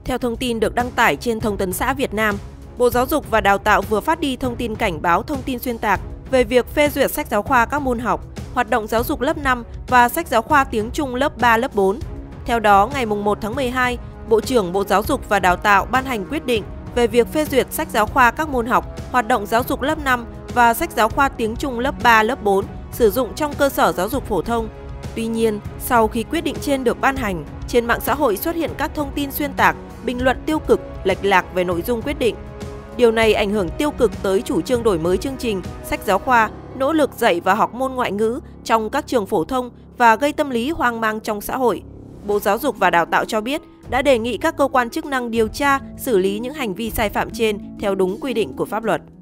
Theo thông tin được đăng tải trên Thông tấn xã Việt Nam, Bộ Giáo dục và Đào tạo vừa phát đi thông tin cảnh báo thông tin xuyên tạc về việc phê duyệt sách giáo khoa các môn học, hoạt động giáo dục lớp 5 và sách giáo khoa tiếng Trung lớp 3, lớp 4. Theo đó, ngày 1 tháng 12, Bộ trưởng Bộ Giáo dục và Đào tạo ban hành quyết định về việc phê duyệt sách giáo khoa các môn học, hoạt động giáo dục lớp 5 và sách giáo khoa tiếng Trung lớp 3, lớp 4 sử dụng trong cơ sở giáo dục phổ thông. Tuy nhiên, sau khi quyết định trên được ban hành, trên mạng xã hội xuất hiện các thông tin xuyên tạc, bình luận tiêu cực, lệch lạc về nội dung quyết định. Điều này ảnh hưởng tiêu cực tới chủ trương đổi mới chương trình, sách giáo khoa, nỗ lực dạy và học môn ngoại ngữ trong các trường phổ thông và gây tâm lý hoang mang trong xã hội. Bộ Giáo dục và Đào tạo cho biết đã đề nghị các cơ quan chức năng điều tra, xử lý những hành vi sai phạm trên theo đúng quy định của pháp luật.